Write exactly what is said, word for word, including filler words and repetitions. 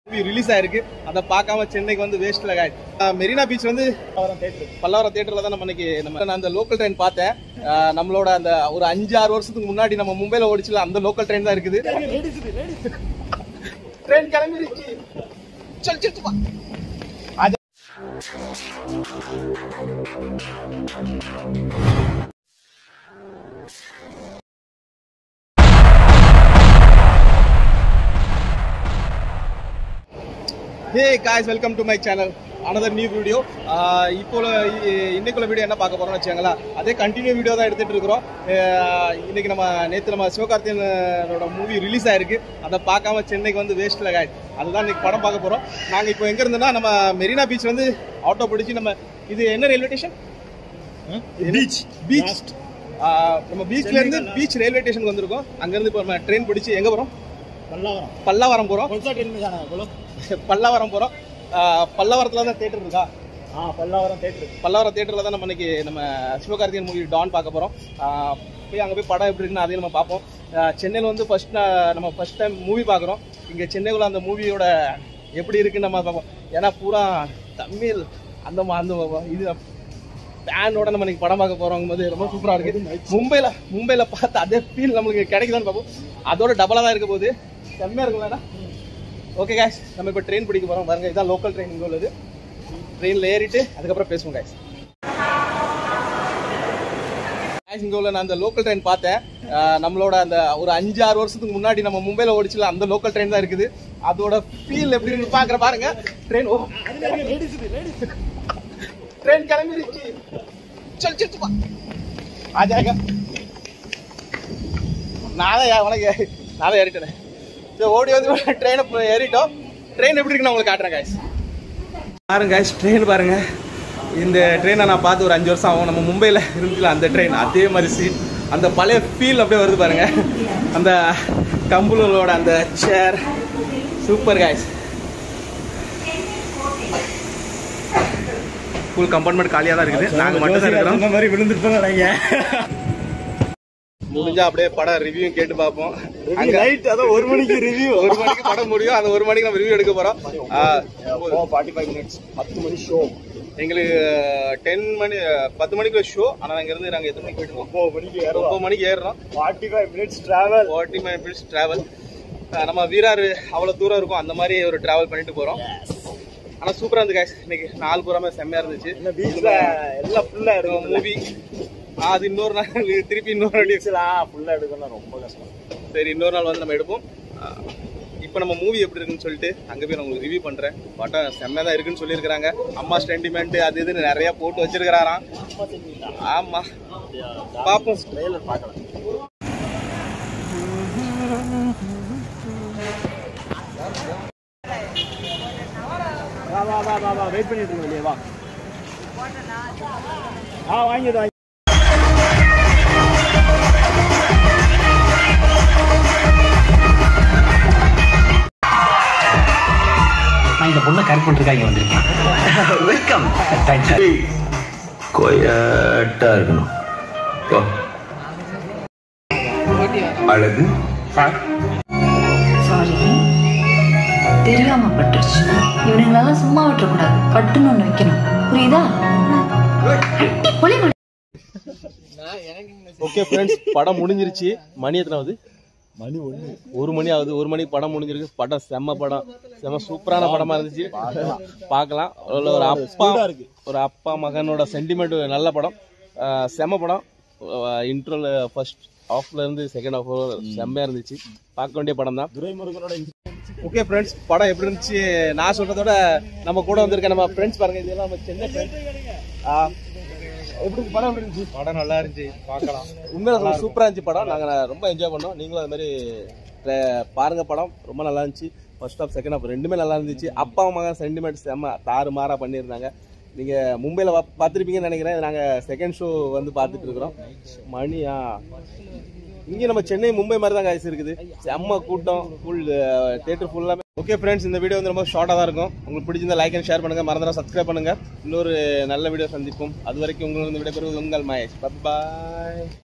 Release ஆயிருக்கு. அதை பார்க்காம சென்னைக்கு வந்து வேஸ்ட்ல காய். மெரினா பீச் வந்து பல்லாவரம் தியேட்டர்ல தான் நம்ம இன்னைக்கு நம்ம நான் அந்த லோக்கல் ட்ரெயின் பார்த்தேன். நம்மளோட அந்த ஒரு அஞ்சு ஆறு வருஷத்துக்கு முன்னாடி நம்ம மும்பைல ஓடிச்சுல அந்த லோக்கல் ட்ரெயின் தான் இருக்குது. ட்ரெயின் கிளம்பிடுச்சு. சல் சல் வா. Hey guys, welcome to my channel. Another new video. இப்போ இன்னைக்குள்ள வீடியோ என்ன பார்க்க போறோம்னு வெச்சீங்களா, அதே கண்டினியூ வீடியோ தான் எடுத்துட்டு இருக்கோம். இன்னைக்கு நம்ம நேத்து நம்ம சிவகார்த்திகேயனோட மூவி ரிலீஸ் ஆயிருக்கு. அதை பார்க்காம சென்னைக்கு வந்து வேஸ்ட்ல காய். அதுதான் இன்னைக்கு படம் பார்க்க போறோம். நாங்க இப்போ எங்க இருந்தோம்னா நம்ம மெரினா பீச் வந்து ஆட்டோ பிடிச்சி நம்ம இது என்ன ரயில்வே ஸ்டேஷன்? பீச் பீச் நம்ம பீச்ல இருந்து பீச் ரயில்வே ஸ்டேஷனுக்கு வந்திருக்கோம். அங்க இருந்து இப்போ நம்ம ட்ரெயின் பிடிச்சி எங்க போறோம்? பல்லாவரம். பல்லாவரம் போறோம். பல்லாவரம் போறோம். பல்லாவரத்துல தான் தியேட்டர் இருக்கா? பல்லாவரம் தியேட்டர் பல்லாவரம் தியேட்டர்ல தான் நம்ம இன்னைக்கு நம்ம சிவகார்த்திகேயன் மூவி டான் பார்க்க போறோம். போய் அங்கே போய் படம் எப்படி இருக்குன்னு அதையும் நம்ம பார்ப்போம். சென்னையில் வந்து ஃபர்ஸ்ட் நம்ம ஃபர்ஸ்ட் டைம் மூவி பார்க்குறோம். இங்கே சென்னைக்குள்ள அந்த மூவியோட எப்படி இருக்குன்னு நம்ம பார்ப்போம். ஏன்னா பூரா தமிழ் அந்த அந்த இது பேனோட நம்ம இன்னைக்கு படம் பார்க்க போறோம் போது ரொம்ப சூப்பரா இருக்கு. மும்பைல மும்பைல பார்த்து அதே ஃபீல் நம்மளுக்கு கிடைக்குதான்னு பார்ப்போம். அதோட டபுளா தான் இருக்க போகுது. செம்மையா இருக்குங்களா? ஓகே காய்ஸ், நம்ம இப்போ ட்ரெயின் பிடிக்க போகிறோம். பாருங்க, இதுதான் லோக்கல் ட்ரெயின் இங்கே உள்ளது. ட்ரெயினில் ஏறிட்டு அதுக்கப்புறம் பேசுவோம் காய்ஸ். காய்ஸ் இங்கே உள்ள நான் அந்த லோக்கல் ட்ரெயின் பார்த்தேன். நம்மளோட அந்த ஒரு அஞ்சு ஆறு வருஷத்துக்கு முன்னாடி நம்ம மும்பையில் ஓடிச்சுல அந்த லோக்கல் ட்ரெயின் தான் இருக்குது. அதோட ஃபீல் எப்படி இருக்கு பார்க்குற பாருங்க. ட்ரெயின் ஓ ட்ரெயின் கிளம்பிடுச்சு. சல் சல் வா. ஆஜாக நான் தான் உனக்கு நான் தான் ஏறிட்டேன். ஓடி வந்து ட்ரெயினை ஏறிட்டோம். ட்ரெயின் எப்படி இருக்குன்னு உங்களுக்கு காட்டுறேன் காய்ஸ். பாருங்க காய்ஸ், ட்ரெயின் பாருங்க. இந்த ட்ரெயினை நான் பார்த்து ஒரு அஞ்சு வருஷம் ஆகும். நம்ம மும்பையில் இருந்துச்சுல அந்த ட்ரெயின் அதே மாதிரி சீட், அந்த பழைய ஃபீல் அப்படியே வருது பாருங்க. அந்த கம்புகளோட அந்த chair super guys. Full compartment காலியாக தான் இருக்குது. நாங்கள் மட்டும் தான் இருக்கிறோம். இந்த மாதிரி விழுந்துட்டு நினைங்க. முடிஞ்சா அப்படியே படம் ரிவ்யூ கேட்டு பார்ப்போம். அங்க நைட் அதான் ஒரு மணிக்கு ரிவ்யூ, ஒரு மணிக்கு படம் முடியும். அந்த ஒரு மணிக்கு நம்ம ரிவ்யூ எடுக்க போறோம். ஃபார்ட்டி ஃபைவ் மினிட்ஸ் பத்து மணி ஷோ. எங்களுக்கு டென் மணி பத்து மணிக்குள்ள ஷோ. ஆனா நாங்க இருந்து நாங்க எத்தனை மணிக்கு போயிட்டு ஒன்பது மணிக்கு ஒன்பது மணிக்கு ஏறுறோம். Forty five minutes travel forty five minutes travel. நம்ம வீராறு அவ்வளவு தூரம் இருக்கும். அந்த மாதிரி ஒரு டிராவல் பண்ணிட்டு போறோம். ஆனா சூப்பரா இருந்து காய்ஸ். இன்னைக்கு நாலு பூராமே செம்மையா இருந்துச்சு. பீச்ல எல்லாம் ஃபுல்லா இருக்கும் மூவி. அது இன்னொரு நாள் திருப்பி இன்னொரு நாள் ஃபுல்லா எடுக்கணும், ரொம்ப கஷ்டம். சரி, இன்னொரு நாள் வந்து நம்ம எடுப்போம். இப்போ நம்ம மூவி எப்படி இருக்குன்னு சொல்லிட்டு அங்கே போய் நான் உங்களுக்கு ரிவ்யூ பண்ணுறேன். பட்டம் செம்மையாக தான் இருக்குன்னு சொல்லியிருக்கிறாங்க. அம்மா ஸ்டென்டிமெண்ட் அது இதுன்னு நிறையா போட்டு வச்சிருக்கிறாராம். ஆமாம், பார்ப்போம். ட்ரெய்லர் பார்க்கலாம். வா வா வா வா வா வெயிட் பண்ணிட்டு இருக்கோம் இல்லையா? வா ஆ வாங்கிடு. இந்த பொண்ணை கரெக்ட் பண்ணிருக்காங்க. வந்துருக்கேன். வெல்கம். தேங்க்ஸ். கோயட்டா இருக்கணும். அழகு. சாரி, தெரியாம பட்டுருச்சு. இவனுங்களெல்லாம் சும்மா விட்டுறக்கூடாது. பட்டுன்னு ஒண்ணு வைக்கணும், புரியுதா? ஓகே ஃப்ரெண்ட்ஸ், படம் முடிஞ்சிருச்சு. மணி எத்தனாவது? மணி ஒன்று ஒரு மணி ஆகுது. ஒரு மணிக்கு படம் முடிஞ்சிருக்கு. படம் செம்ம படம், செம்ம சூப்பரான படமா இருந்துச்சு. பார்க்கலாம். ஒரு அப்பா ஒரு அப்பா மகனோட சென்டிமெண்ட் நல்ல படம், செம்ம படம். இன்ட்ரோல ஃபர்ஸ்ட் ஹாஃப்ல இருந்து செகண்ட் ஹாஃப் செம்மையா இருந்துச்சு. பார்க்க வேண்டிய படம் தான். ஓகே ஃப்ரெண்ட்ஸ், படம் எப்படி இருந்துச்சு நான் சொல்றதோட நம்ம கூட வந்திருக்க நம்ம ஃப்ரெண்ட்ஸ் பாருங்க. இதெல்லாம் நம்ம சென்னை ஃப்ரெண்ட்ஸ். எப்படி படம் இருந்துச்சு? படம் நல்லா இருந்துச்சு, பார்க்கலாம். உண்மையில சூப்பரா இருந்துச்சு படம். நாங்க ரொம்ப என்ஜாய் பண்ணோம். நீங்களும் அது மாதிரி பாருங்க. படம் ரொம்ப நல்லா இருந்துச்சு. ஃபர்ஸ்ட் ஹாஃப் செகண்ட் ஹாஃப் ரெண்டுமே நல்லா இருந்துச்சு. அப்பா மகன் சென்டிமெண்ட் செம்ம தாறு மாறா பண்ணியிருந்தாங்க. நீங்க மும்பையில பார்த்துருப்பீங்கன்னு நினைக்கிறேன். நாங்க செகண்ட் ஷோ வந்து பார்த்துட்டு இருக்கிறோம். மணியா இங்கே நம்ம சென்னை மும்பை மாதிரி தான் காய்ச்சி இருக்குது. செம்ம கூட்டம், ஃபுல் தியேட்டர் ஃபுல்லாமே. ஓகே ஃப்ரெண்ட்ஸ், இந்த வீடியோ வந்து ரொம்ப ஷார்ட்டாக தான் இருக்கும். உங்களுக்கு பிடிச்சிருந்தா லைக் அண்ட் ஷேர் பண்ணுங்க. மறந்துடா சப்ஸ்கிரைப் பண்ணுங்க. இன்னொரு நல்ல வீடியோ சந்திப்போம். அது வரைக்கும் உங்களுக்கு விடைபெறுவது உங்கள் மகேஷ். பாய்.